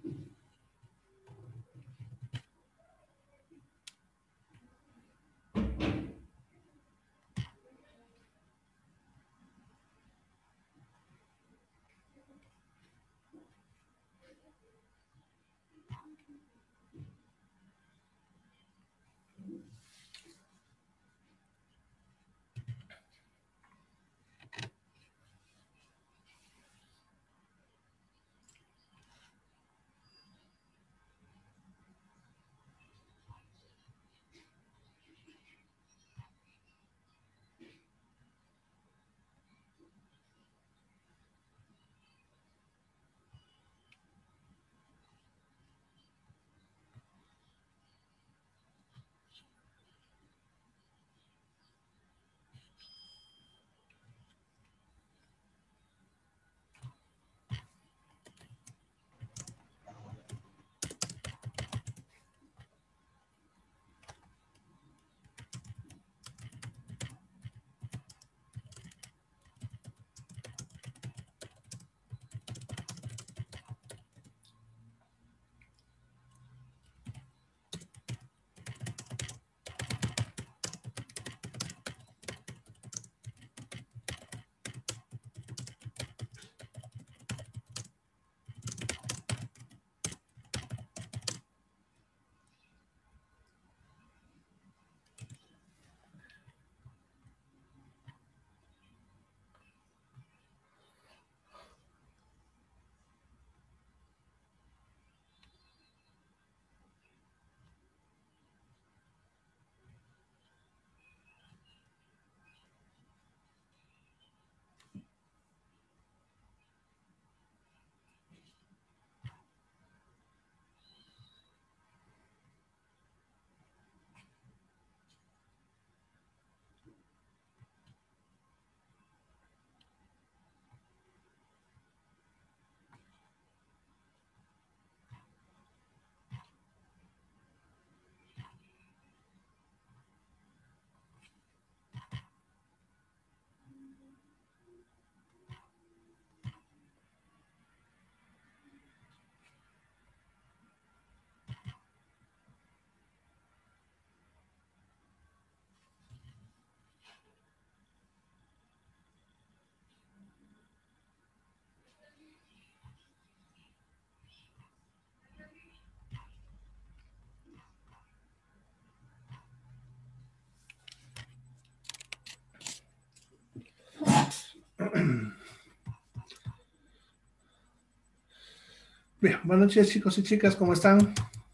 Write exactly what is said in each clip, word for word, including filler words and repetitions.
Bien, buenas noches chicos y chicas, ¿cómo están?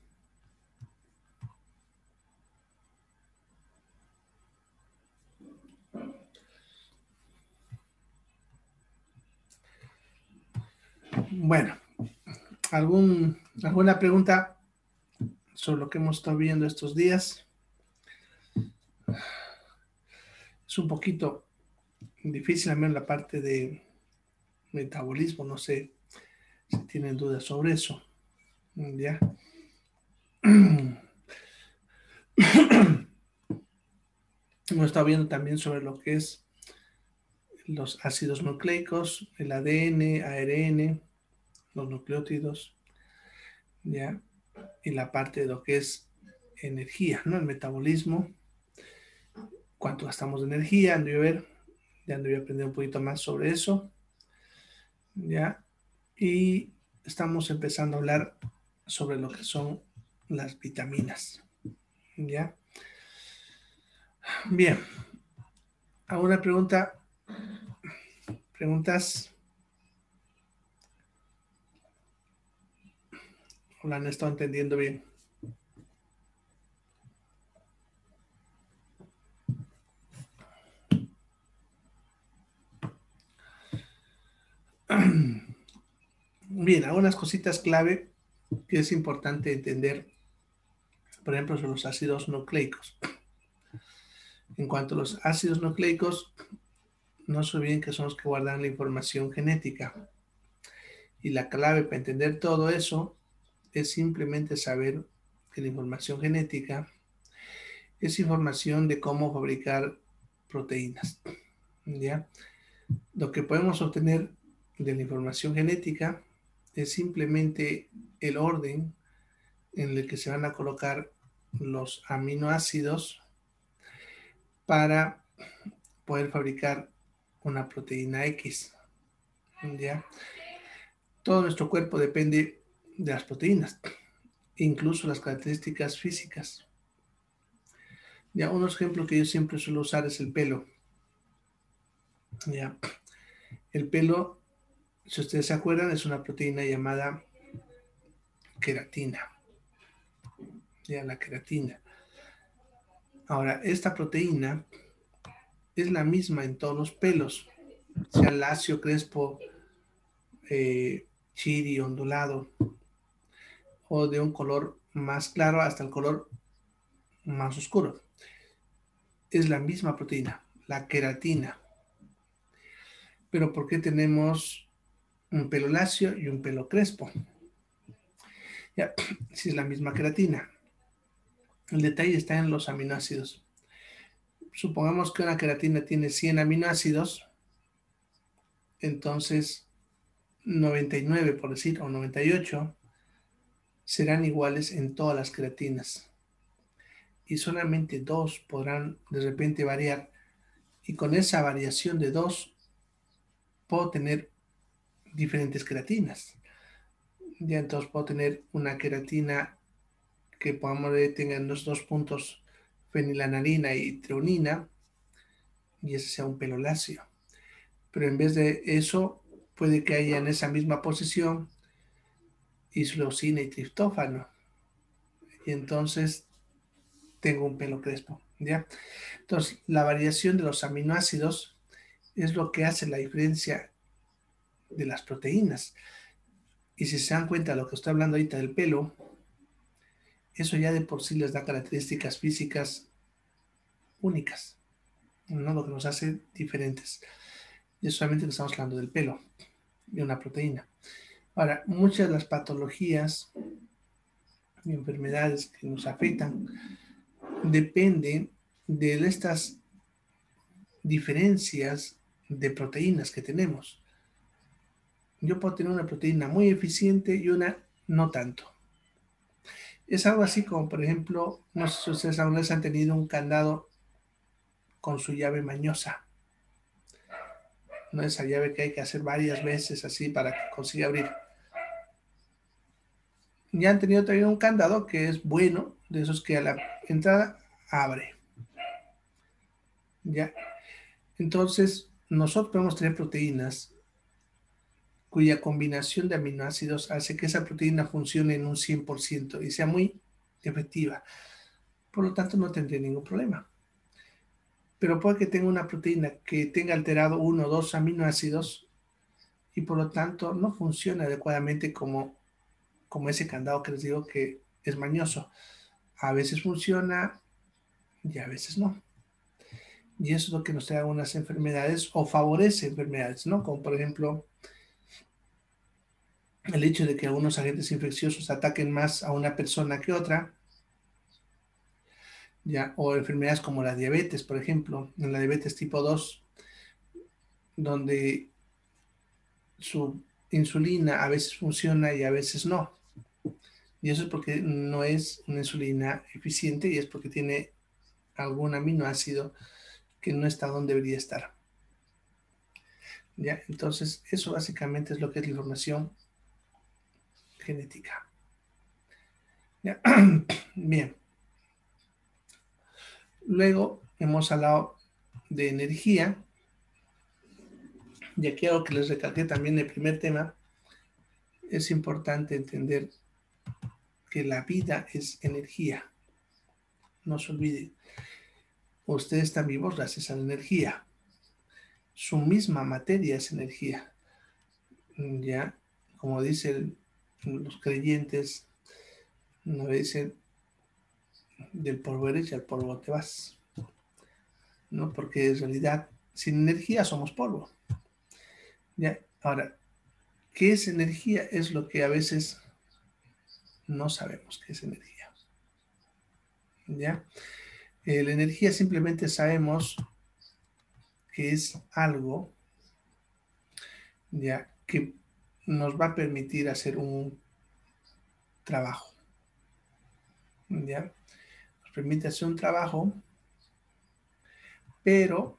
Bueno, ¿algún, ¿alguna pregunta sobre lo que hemos estado viendo estos días? Es un poquito difícil, al menos la parte de metabolismo, no sé si tienen dudas sobre eso. ¿Ya? Hemos estado viendo también sobre lo que es los ácidos nucleicos, el A D N, A R N, los nucleótidos, ¿ya? Y la parte de lo que es energía, ¿no? El metabolismo, cuánto gastamos de energía, ando a ver, ya ando a aprender un poquito más sobre eso, ¿ya? Y estamos empezando a hablar sobre lo que son las vitaminas, ¿ya? Bien, ¿alguna pregunta? ¿Preguntas? ¿O la han estado entendiendo bien? Bien, algunas cositas clave que es importante entender, por ejemplo, sobre los ácidos nucleicos. En cuanto a los ácidos nucleicos, no se olviden que son los que guardan la información genética. Y la clave para entender todo eso es simplemente saber que la información genética es información de cómo fabricar proteínas, ¿ya? Lo que podemos obtener de la información genética es simplemente el orden en el que se van a colocar los aminoácidos para poder fabricar una proteína X. ¿Ya? Todo nuestro cuerpo depende de las proteínas, incluso las características físicas. Ya, un ejemplo que yo siempre suelo usar es el pelo. Ya, el pelo, si ustedes se acuerdan, es una proteína llamada queratina. Ya, la queratina. Ahora, esta proteína es la misma en todos los pelos, sea lacio, crespo, eh, chiri, ondulado, o de un color más claro hasta el color más oscuro. Es la misma proteína, la queratina. Pero ¿por qué tenemos un pelo lacio y un pelo crespo? Ya, si es la misma queratina. El detalle está en los aminoácidos. Supongamos que una queratina tiene cien aminoácidos, entonces noventa y nueve, por decir, o noventa y ocho, serán iguales en todas las queratinas. Y solamente dos podrán de repente variar. Y con esa variación de dos, puedo tener diferentes queratinas. Ya entonces puedo tener una queratina que podamos ver tengan los dos puntos fenilalanina y treonina, y ese sea un pelo lacio. Pero en vez de eso, puede que haya en esa misma posición isleucina y triptófano, y entonces tengo un pelo crespo, ¿ya? Entonces, la variación de los aminoácidos es lo que hace la diferencia de las proteínas. Y si se dan cuenta de lo que estoy hablando ahorita del pelo, eso ya de por sí les da características físicas únicas, ¿no? Lo que nos hace diferentes. Y es solamente que estamos hablando del pelo, de una proteína. Ahora, muchas de las patologías y enfermedades que nos afectan dependen de estas diferencias de proteínas que tenemos. Yo puedo tener una proteína muy eficiente y una no tanto. Es algo así como, por ejemplo, no sé si ustedes alguna vez han tenido un candado con su llave mañosa. No, esa llave que hay que hacer varias veces así para que consiga abrir. Ya han tenido también un candado que es bueno, de esos que a la entrada abre. Ya. Entonces, nosotros podemos tener proteínas cuya combinación de aminoácidos hace que esa proteína funcione en un cien por ciento y sea muy efectiva. Por lo tanto, no tendría ningún problema. Pero puede que tenga una proteína que tenga alterado uno o dos aminoácidos y por lo tanto no funciona adecuadamente como, como ese candado que les digo que es mañoso. A veces funciona y a veces no. Y eso es lo que nos trae algunas enfermedades o favorece enfermedades, ¿no? Como por ejemplo el hecho de que algunos agentes infecciosos ataquen más a una persona que otra, ya, o enfermedades como la diabetes, por ejemplo, en la diabetes tipo dos, donde su insulina a veces funciona y a veces no. Y eso es porque no es una insulina eficiente y es porque tiene algún aminoácido que no está donde debería estar. ¿Ya? Entonces, eso básicamente es lo que es la información genética. ¿Ya? Bien. Luego hemos hablado de energía. Y aquí algo que les recalqué también en el primer tema, es importante entender que la vida es energía. No se olviden. Ustedes están vivos gracias a la energía. Su misma materia es energía. Ya, como dicen los creyentes, no dicen del polvo eres y al polvo te vas, ¿no? Porque en realidad sin energía somos polvo. Ya, ahora, ¿qué es energía? Es lo que a veces no sabemos qué es energía. ¿Ya? Eh, la energía simplemente sabemos que es algo, ya, que nos va a permitir hacer un trabajo. ¿Ya? Nos permite hacer un trabajo, pero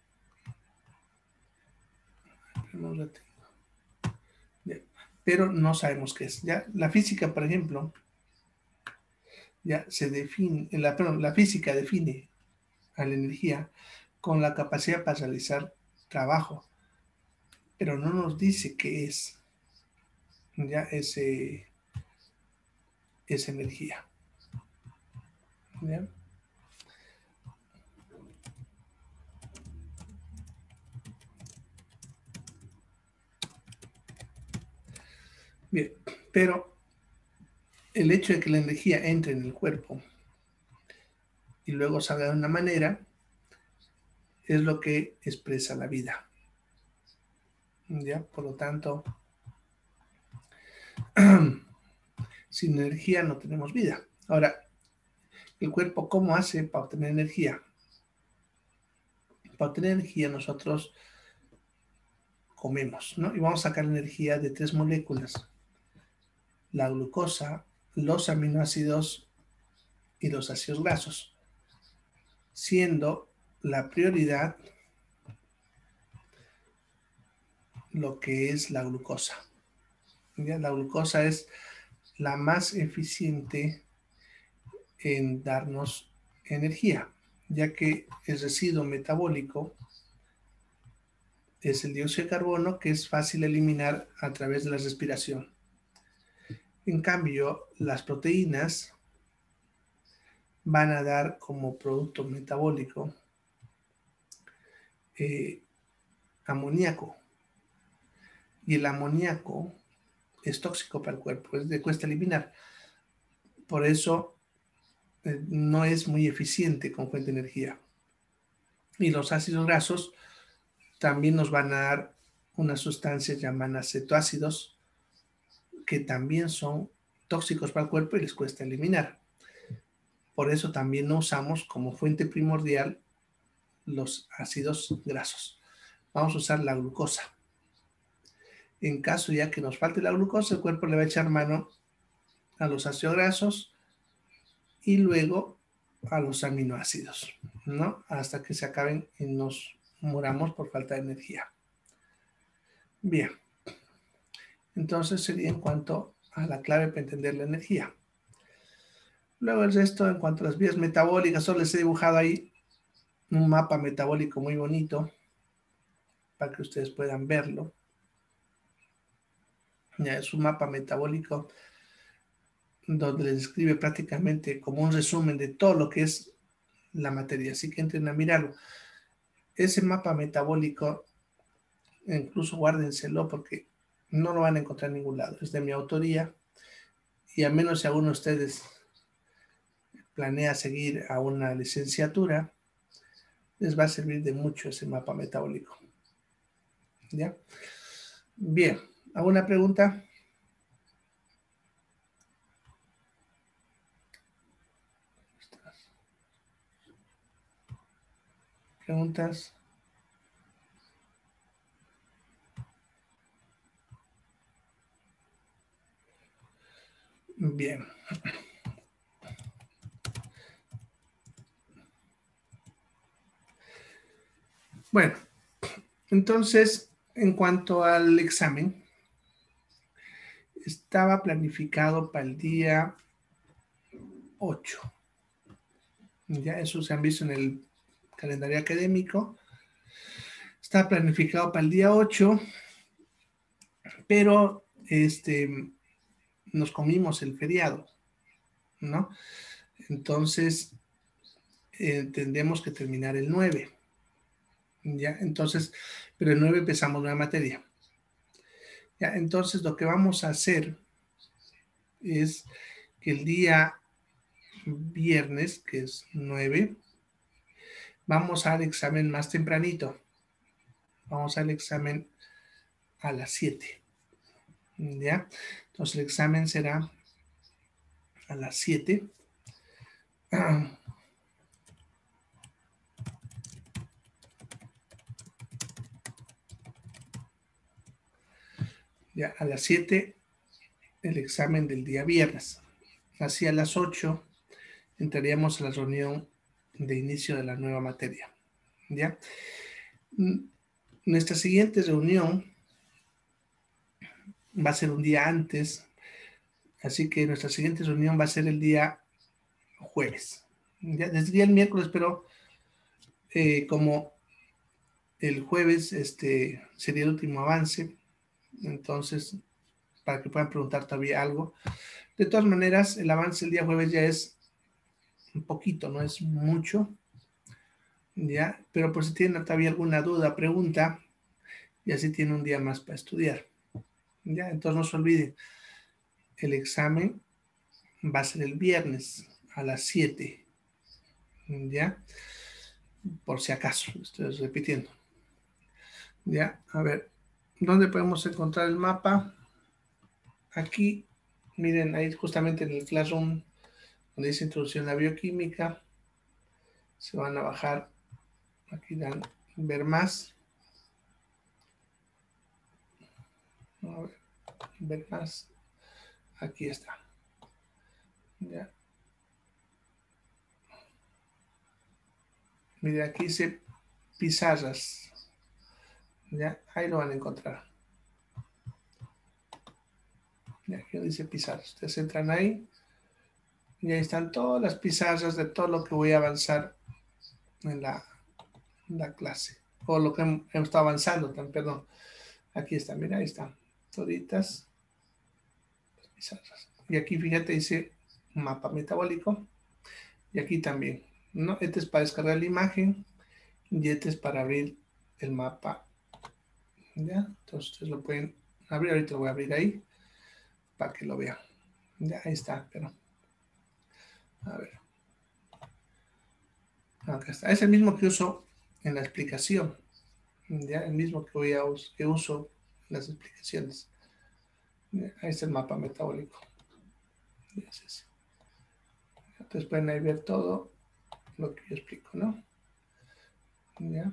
pero no sabemos qué es. ¿Ya? La física, por ejemplo, ya se define, la, perdón, la física define a la energía con la capacidad para realizar trabajo, pero no nos dice qué es ya ese, esa energía. ¿Ya? Bien, pero el hecho de que la energía entre en el cuerpo y luego salga de una manera es lo que expresa la vida. ¿Ya? Por lo tanto, sin energía no tenemos vida. Ahora, ¿el cuerpo cómo hace para obtener energía? Para obtener energía nosotros comemos, ¿no? Y vamos a sacar energía de tres moléculas: la glucosa, los aminoácidos y los ácidos grasos, siendo la prioridad lo que es la glucosa. ¿Ya? La glucosa es la más eficiente en darnos energía, ya que el residuo metabólico es el dióxido de carbono, que es fácil eliminar a través de la respiración. En cambio, las proteínas van a dar como producto metabólico eh, amoníaco, y el amoníaco es tóxico para el cuerpo, es de cuesta eliminar. Por eso eh, no es muy eficiente con fuente de energía. Y los ácidos grasos también nos van a dar unas sustancias llamadas cetoácidos, que también son tóxicos para el cuerpo y les cuesta eliminar. Por eso también no usamos como fuente primordial los ácidos grasos. Vamos a usar la glucosa. En caso ya que nos falte la glucosa, el cuerpo le va a echar mano a los ácidos grasos y luego a los aminoácidos, ¿no? Hasta que se acaben y nos muramos por falta de energía. Bien, entonces sería en cuanto a la clave para entender la energía. Luego el resto, en cuanto a las vías metabólicas, solo les he dibujado ahí un mapa metabólico muy bonito para que ustedes puedan verlo. Ya es un mapa metabólico donde les describe prácticamente como un resumen de todo lo que es la materia, así que entren a mirarlo. Ese mapa metabólico, incluso guárdenselo porque no lo van a encontrar en ningún lado, es de mi autoría, y a menos si alguno de ustedes planea seguir a una licenciatura, les va a servir de mucho ese mapa metabólico. ¿Ya? Bien, ¿alguna pregunta? ¿Preguntas? Bien. Bueno, entonces, en cuanto al examen, estaba planificado para el día ocho. Ya eso se han visto en el calendario académico. Está planificado para el día ocho, pero este, nos comimos el feriado, ¿no? Entonces, eh, tendremos que terminar el nueve. ¿Ya? Entonces, pero el nueve empezamos una materia. ¿Ya? Entonces, lo que vamos a hacer es que el día viernes, que es nueve, vamos al examen más tempranito. Vamos al examen a las siete. ¿Ya? Entonces, el examen será a las siete. Ya, a las siete el examen del día viernes. Así a las ocho entraríamos a la reunión de inicio de la nueva materia. ¿Ya? Nuestra siguiente reunión va a ser un día antes, así que nuestra siguiente reunión va a ser el día jueves. Ya, desde el día el miércoles, pero eh, como el jueves este, sería el último avance, entonces, para que puedan preguntar todavía algo. De todas maneras, el avance el día jueves ya es un poquito, no es mucho, ¿ya? Pero por si tienen todavía alguna duda, pregunta, y así tiene un día más para estudiar, ¿ya? Entonces no se olviden, el examen va a ser el viernes a las siete, ¿ya? Por si acaso, estoy repitiendo. Ya, a ver, ¿dónde podemos encontrar el mapa? Aquí, miren, ahí justamente en el Classroom, donde dice Introducción a la Bioquímica, se van a bajar, aquí dan ver más. A ver, ver más. Aquí está. Ya. Miren, aquí dice pizarras. Ya, ahí lo van a encontrar. Ya, aquí dice pizarras. Ustedes entran ahí y ahí están todas las pizarras de todo lo que voy a avanzar en la, en la clase. O lo que hemos estado avanzando, perdón. Aquí está, mira, ahí están. Toditas las pizarras. Y aquí, fíjate, dice mapa metabólico. Y aquí también, ¿no? Este es para descargar la imagen y este es para abrir el mapa. ¿Ya? Entonces ustedes lo pueden abrir. Ahorita lo voy a abrir ahí para que lo vean. Ya, ahí está, pero a ver. Acá está. Es el mismo que uso en la explicación. Ya, el mismo que voy a us que uso en las explicaciones. Ya, ahí está el mapa metabólico. Ya, es ese. Entonces pueden ahí ver todo lo que yo explico, ¿no? Ya.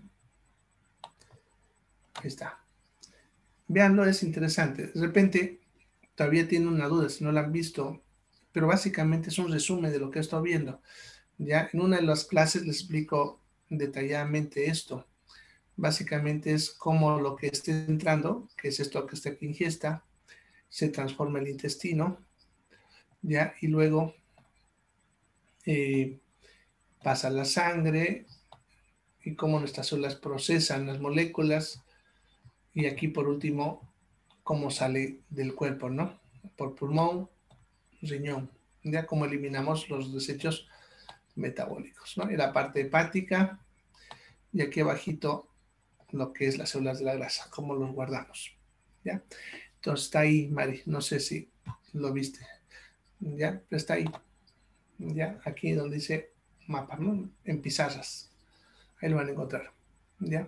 Ahí está. Veanlo, es interesante. De repente todavía tienen una duda si no la han visto, pero básicamente es un resumen de lo que he estado viendo. Ya en una de las clases les explico detalladamente esto. Básicamente es cómo lo que esté entrando, que es esto que está aquí ingesta, se transforma en el intestino, ya, y luego eh, pasa a la sangre y cómo nuestras células procesan las moléculas y aquí por último cómo sale del cuerpo, ¿no? Por pulmón, riñón, ya cómo eliminamos los desechos metabólicos, ¿no? Y la parte hepática y aquí abajito lo que es las células de la grasa, cómo los guardamos, ¿ya? Entonces está ahí, Mari, no sé si lo viste, ¿ya? Pero está ahí, ¿ya? Aquí donde dice mapa, ¿no? En pizarras, ahí lo van a encontrar, ¿ya?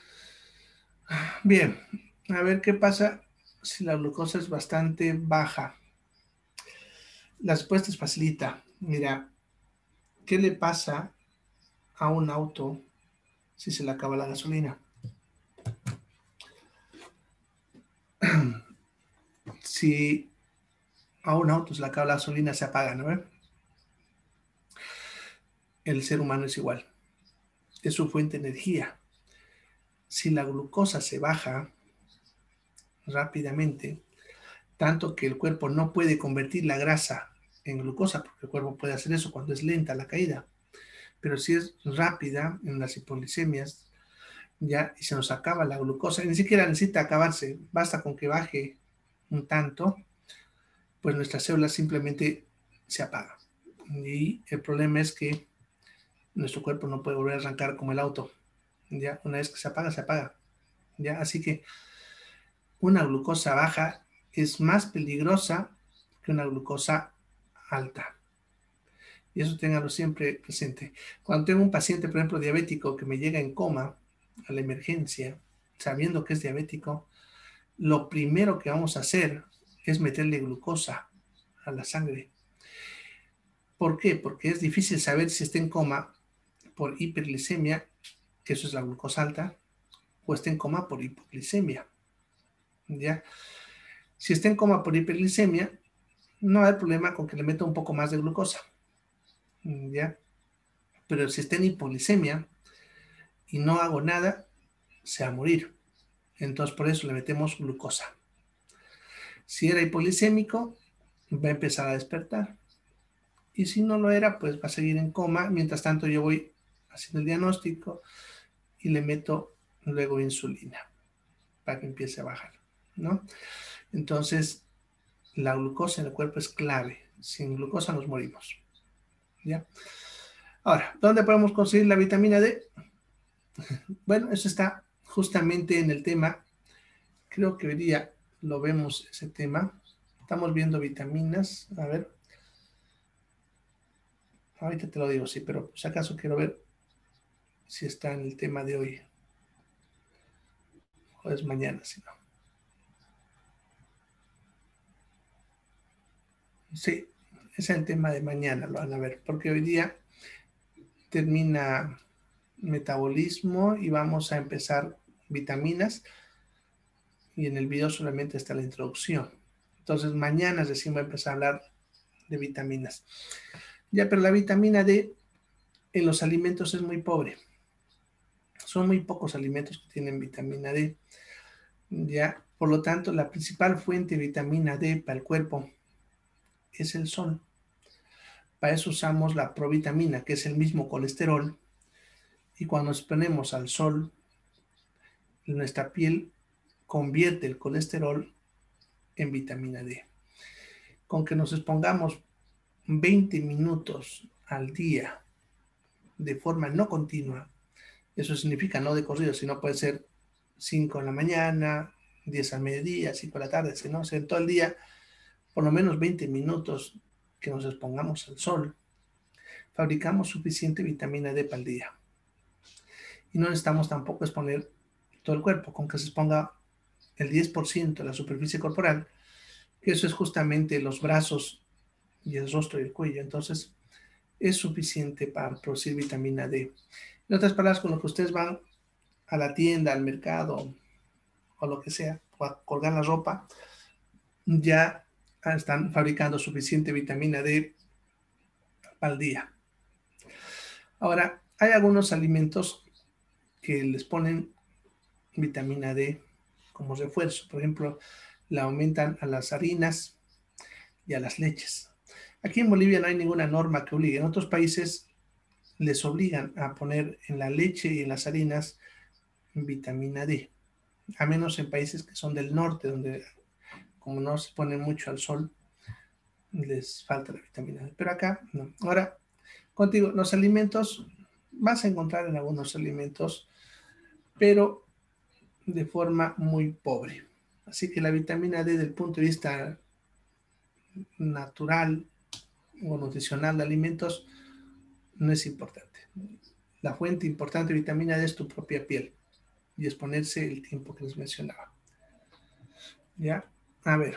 Bien, a ver qué pasa si la glucosa es bastante baja. La respuesta es facilita. Mira, ¿qué le pasa a un auto si se le acaba la gasolina? Si a un auto se le acaba la gasolina, se apaga, ¿no? El ser humano es igual. Es su fuente de energía. Si la glucosa se baja rápidamente, tanto que el cuerpo no puede convertir la grasa en glucosa, porque el cuerpo puede hacer eso cuando es lenta la caída, pero si es rápida en las hipoglicemias, ya y se nos acaba la glucosa, ni siquiera necesita acabarse, basta con que baje un tanto, pues nuestras células simplemente se apagan. Y el problema es que nuestro cuerpo no puede volver a arrancar como el auto. Ya, una vez que se apaga, se apaga. Ya, así que una glucosa baja es más peligrosa que una glucosa alta. Y eso ténganlo siempre presente. Cuando tengo un paciente, por ejemplo, diabético, que me llega en coma a la emergencia, sabiendo que es diabético, lo primero que vamos a hacer es meterle glucosa a la sangre. ¿Por qué? Porque es difícil saber si está en coma por hiperglicemia, que eso es la glucosa alta, o está en coma por hipoglicemia. ¿Ya? Si está en coma por hiperglicemia, no hay problema con que le meta un poco más de glucosa, ¿ya? Pero si está en hipoglicemia y no hago nada, se va a morir. Entonces, por eso le metemos glucosa. Si era hipoglicémico, va a empezar a despertar. Y si no lo era, pues va a seguir en coma. Mientras tanto, yo voy haciendo el diagnóstico y le meto luego insulina para que empiece a bajar, ¿no? Entonces, la glucosa en el cuerpo es clave. Sin glucosa nos morimos, ¿ya? Ahora, ¿dónde podemos conseguir la vitamina D? Bueno, eso está justamente en el tema. Creo que hoy día lo vemos ese tema. Estamos viendo vitaminas. A ver. Ahorita te lo digo, sí, pero si acaso quiero ver si está en el tema de hoy. O es mañana, si no. Sí, es el tema de mañana, lo van a ver. Porque hoy día termina metabolismo y vamos a empezar vitaminas. Y en el video solamente está la introducción. Entonces mañana recién voy a empezar a hablar de vitaminas. Ya, pero la vitamina D en los alimentos es muy pobre. Son muy pocos alimentos que tienen vitamina D. Ya, por lo tanto, la principal fuente de vitamina D para el cuerpo es el sol. Para eso usamos la provitamina, que es el mismo colesterol. Y cuando nos ponemos al sol, nuestra piel convierte el colesterol en vitamina D. Con que nos expongamos veinte minutos al día de forma no continua, eso significa no de corrido, sino puede ser cinco en la mañana, diez al mediodía, cinco de la tarde, si no, o sea, en todo el día, por lo menos veinte minutos que nos expongamos al sol, fabricamos suficiente vitamina D para el día. Y no necesitamos tampoco exponer todo el cuerpo, con que se exponga el diez por ciento de la superficie corporal, que eso es justamente los brazos y el rostro y el cuello. Entonces, es suficiente para producir vitamina D. En otras palabras, con lo que ustedes van a la tienda, al mercado o lo que sea, o a colgar la ropa, ya están fabricando suficiente vitamina D al día. Ahora, hay algunos alimentos que les ponen vitamina D como refuerzo. Por ejemplo, la aumentan a las harinas y a las leches. Aquí en Bolivia no hay ninguna norma que obligue. En otros países les obligan a poner en la leche y en las harinas vitamina D. A menos en países que son del norte, donde como no se ponen mucho al sol, les falta la vitamina D. Pero acá no. Ahora, contigo, los alimentos, vas a encontrar en algunos alimentos, pero de forma muy pobre. Así que la vitamina D, desde el punto de vista natural o nutricional de alimentos, no es importante. La fuente importante de vitamina D es tu propia piel y exponerse el tiempo que les mencionaba. ¿Ya? A ver.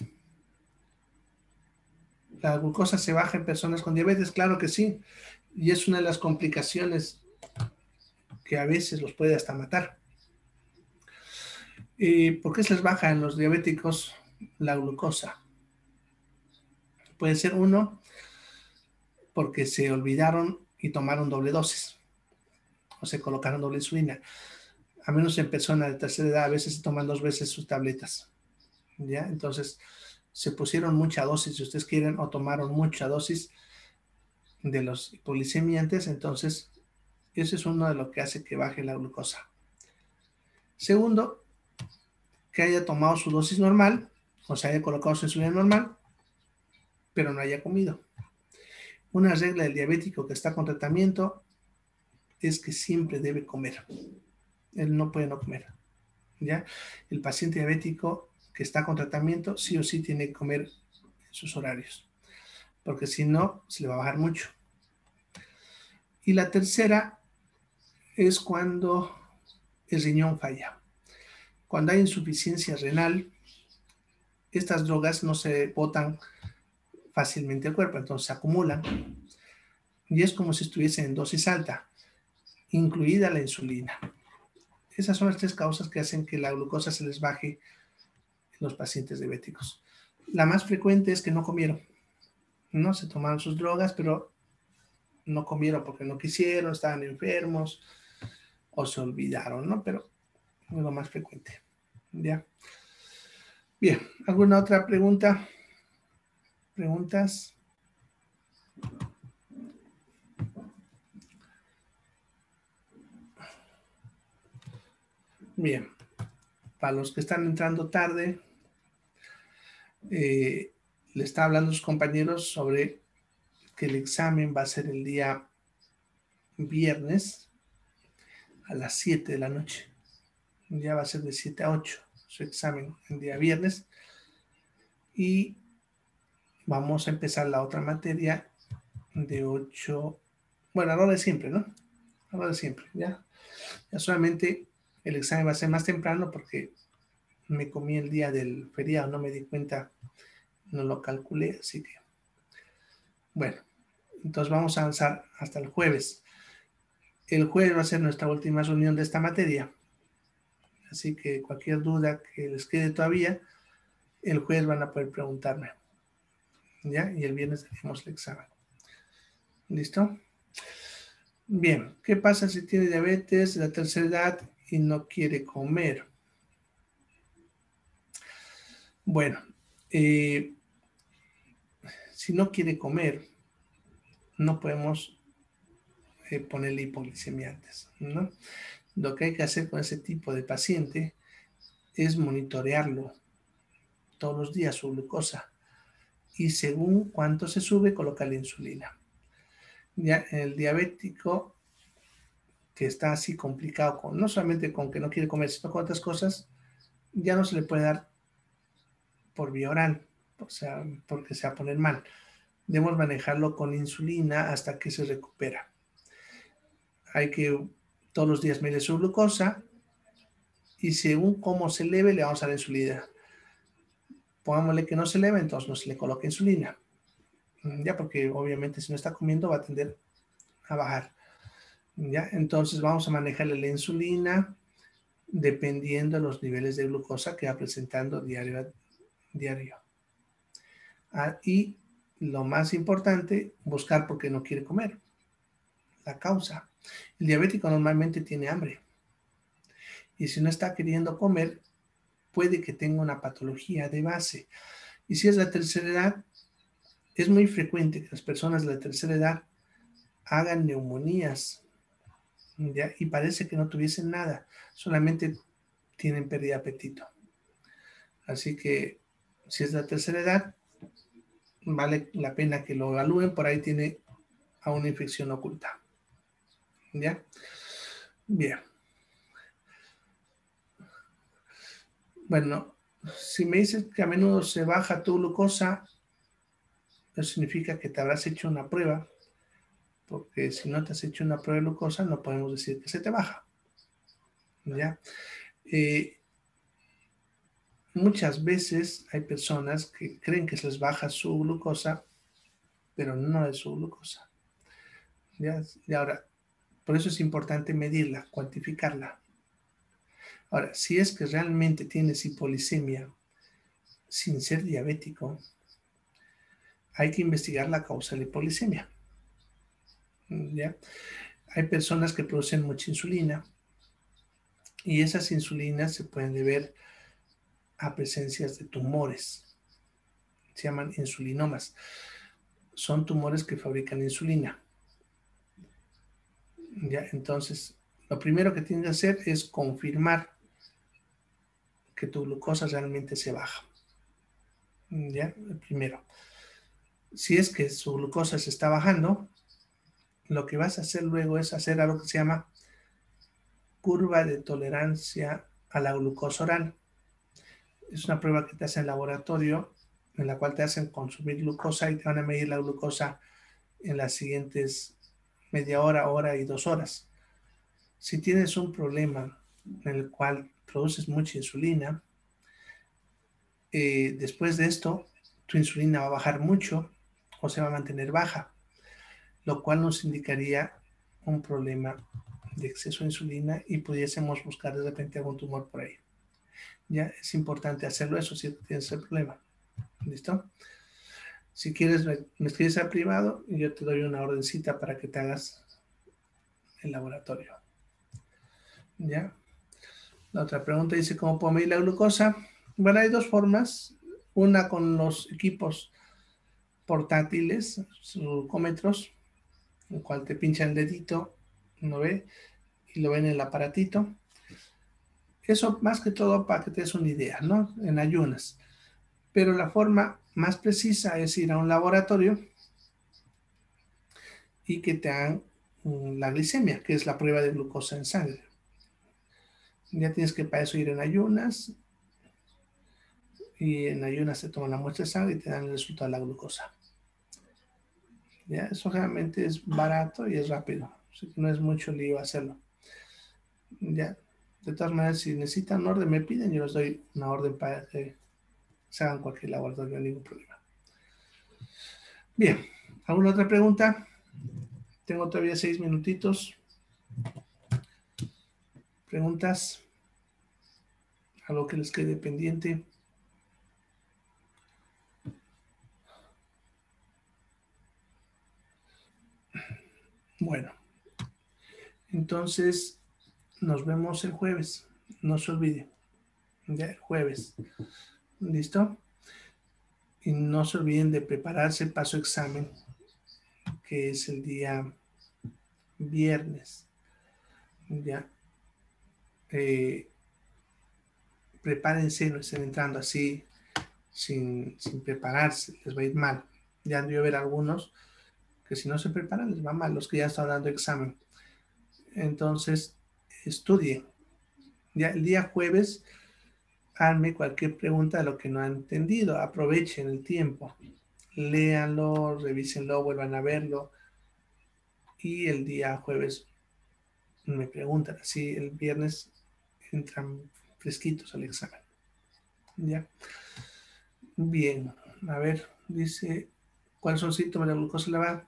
¿La glucosa se baja en personas con diabetes? Claro que sí. Y es una de las complicaciones que a veces los puede hasta matar. ¿Y por qué se les baja en los diabéticos la glucosa? Puede ser uno, porque se olvidaron y tomaron doble dosis o se colocaron doble insulina. A menos en personas de tercera edad, a veces se toman dos veces sus tabletas. ¿Ya? Entonces, se pusieron mucha dosis, si ustedes quieren, o tomaron mucha dosis de los hipoglicemiantes, entonces eso es uno de lo que hace que baje la glucosa. Segundo, que haya tomado su dosis normal, o sea, haya colocado su insulina normal, pero no haya comido. Una regla del diabético que está con tratamiento es que siempre debe comer. Él no puede no comer. ¿Ya? El paciente diabético que está con tratamiento sí o sí tiene que comer en sus horarios, porque si no, se le va a bajar mucho. Y la tercera es cuando el riñón falla. Cuando hay insuficiencia renal, estas drogas no se botan fácilmente al cuerpo, entonces se acumulan y es como si estuviesen en dosis alta, incluida la insulina. Esas son las tres causas que hacen que la glucosa se les baje en los pacientes diabéticos. La más frecuente es que no comieron, ¿no? Se tomaron sus drogas, pero no comieron porque no quisieron, estaban enfermos o se olvidaron, ¿no? Pero es lo más frecuente, ¿ya? Bien, ¿alguna otra pregunta? ¿Preguntas? Bien, para los que están entrando tarde, eh, le está hablando a sus compañeros sobre que el examen va a ser el día viernes a las siete de la noche. Ya va a ser de siete a ocho su examen el día viernes. Y vamos a empezar la otra materia de ocho, bueno, a la hora de siempre, ¿no? A la hora de siempre, ¿ya? Ya solamente el examen va a ser más temprano porque me comí el día del feriado, no me di cuenta, no lo calculé, así que, bueno, entonces vamos a avanzar hasta el jueves. El jueves va a ser nuestra última reunión de esta materia, así que cualquier duda que les quede todavía, el jueves van a poder preguntarme, ¿ya? Y el viernes tenemos el examen. ¿Listo? Bien, ¿qué pasa si tiene diabetes de la tercera edad y no quiere comer? Bueno, eh, si no quiere comer, no podemos eh, ponerle hipoglicemia antes, ¿no? Lo que hay que hacer con ese tipo de paciente es monitorearlo todos los días su glucosa y según cuánto se sube, colocarle insulina. Ya el diabético que está así complicado, con, no solamente con que no quiere comer, sino con otras cosas, ya no se le puede dar por vía oral, o sea, porque se va a poner mal. Debemos manejarlo con insulina hasta que se recupera. Hay que todos los días medir su glucosa y según cómo se eleve le vamos a dar insulina. Pongámosle que no se eleve, entonces no se le coloca insulina. Ya, porque obviamente si no está comiendo va a tender a bajar. Ya, entonces vamos a manejarle la insulina dependiendo de los niveles de glucosa que va presentando diario. diario. Ah, y lo más importante, buscar por qué no quiere comer. La causa. El diabético normalmente tiene hambre. Y si no está queriendo comer, puede que tenga una patología de base. Y si es la tercera edad, es muy frecuente que las personas de la tercera edad hagan neumonías, ¿ya? Y parece que no tuviesen nada, solamente tienen pérdida de apetito. Así que si es la tercera edad, vale la pena que lo evalúen, por ahí tiene a una infección oculta. ¿Ya? Bien. Bueno, si me dices que a menudo se baja tu glucosa, eso significa que te habrás hecho una prueba, porque si no te has hecho una prueba de glucosa, no podemos decir que se te baja. ¿Ya? Eh, muchas veces hay personas que creen que se les baja su glucosa, pero no es su glucosa. ¿Ya? Y ahora, por eso es importante medirla, cuantificarla. Ahora, si es que realmente tienes hipoglicemia sin ser diabético, hay que investigar la causa de la hipoglicemia. ¿Ya? Hay personas que producen mucha insulina y esas insulinas se pueden deber a presencias de tumores. Se llaman insulinomas. Son tumores que fabrican insulina. ¿Ya? Entonces, lo primero que tienes que hacer es confirmar que tu glucosa realmente se baja. ¿Ya? Primero. Si es que su glucosa se está bajando, lo que vas a hacer luego es hacer algo que se llama curva de tolerancia a la glucosa oral. Es una prueba que te hace en laboratorio, en la cual te hacen consumir glucosa y te van a medir la glucosa en las siguientes media hora, hora y dos horas. Si tienes un problema en el cual produces mucha insulina, eh, después de esto, tu insulina va a bajar mucho o se va a mantener baja, lo cual nos indicaría un problema de exceso de insulina y pudiésemos buscar de repente algún tumor por ahí. Ya es importante hacerlo eso si tienes el problema. ¿Listo? Si quieres, me, me escribes a privado y yo te doy una ordencita para que te hagas el laboratorio. ¿Ya? La otra pregunta dice, ¿cómo puedo medir la glucosa? Bueno, hay dos formas. Una con los equipos portátiles, glucómetros, en el cual te pinchan el dedito, ¿no ve? Y lo ven en el aparatito. Eso más que todo para que te des una idea, ¿no? En ayunas. Pero la forma más precisa es ir a un laboratorio y que te hagan um, la glicemia, que es la prueba de glucosa en sangre. Ya tienes que para eso ir en ayunas y en ayunas te toman la muestra de sangre y te dan el resultado de la glucosa. Ya, eso realmente es barato y es rápido, así que no es mucho lío hacerlo. Ya, de todas maneras, si necesitan orden, me piden, yo les doy una orden para que se hagan cualquier laboratorio, no hay ningún problema. Bien, ¿alguna otra pregunta? Tengo todavía seis minutitos. ¿Preguntas? ¿Algo que les quede pendiente? Bueno, entonces nos vemos el jueves. No se olvide. Ya el jueves. ¿Listo? Y no se olviden de prepararse para su examen, que es el día viernes. Ya. Eh, prepárense, no estén entrando así sin, sin prepararse, les va a ir mal. Ya han de ver algunos que si no se preparan les va mal, los que ya están dando examen. Entonces, estudien. Ya el día jueves, hazme cualquier pregunta de lo que no han entendido. Aprovechen el tiempo. Léanlo, revísenlo, vuelvan a verlo. Y el día jueves me preguntan. Así el viernes entran fresquitos al examen. Ya. Bien. A ver, dice, ¿cuáles son síntomas de la glucosa elevada?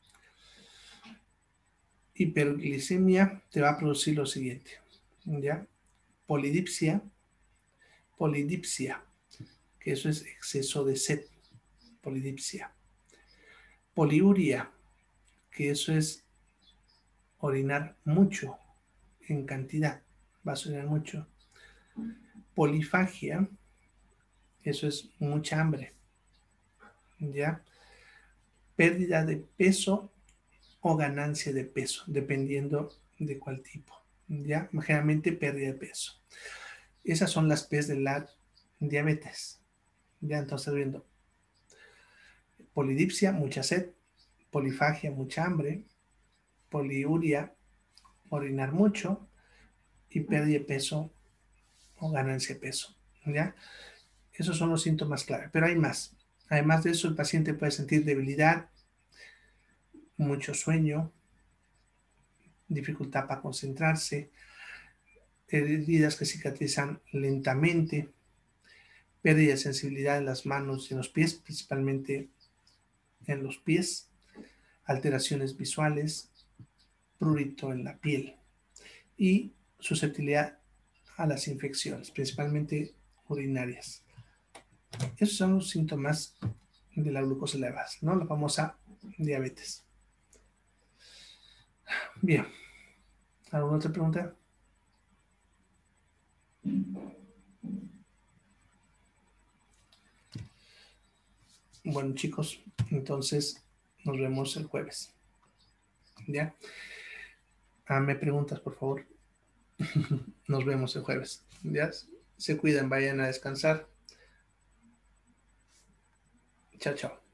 Hiperglicemia te va a producir lo siguiente. ¿Ya? Polidipsia. Polidipsia, que eso es exceso de sed. Polidipsia. Poliuria, que eso es orinar mucho en cantidad. Vas a orinar mucho. Polifagia, eso es mucha hambre. ¿Ya? Pérdida de peso o ganancia de peso, dependiendo de cuál tipo. ¿Ya? Generalmente pérdida de peso. Esas son las P's de la diabetes. Ya entonces viendo. Polidipsia, mucha sed. Polifagia, mucha hambre. Poliuria, orinar mucho. Y pérdida de peso o ganancia de peso. ¿Ya? Esos son los síntomas clave, pero hay más. Además de eso, el paciente puede sentir debilidad, mucho sueño, dificultad para concentrarse, heridas que cicatrizan lentamente, pérdida de sensibilidad en las manos y en los pies, principalmente en los pies, alteraciones visuales, prurito en la piel y susceptibilidad a las infecciones, principalmente urinarias. Esos son los síntomas de la glucosa elevada, ¿no? La famosa diabetes. Bien. ¿Alguna otra pregunta? Bueno, chicos, entonces nos vemos el jueves. ¿Ya? Ah, me preguntas, por favor. Nos vemos el jueves. ¿Ya? Se cuidan, vayan a descansar. Chao, chao.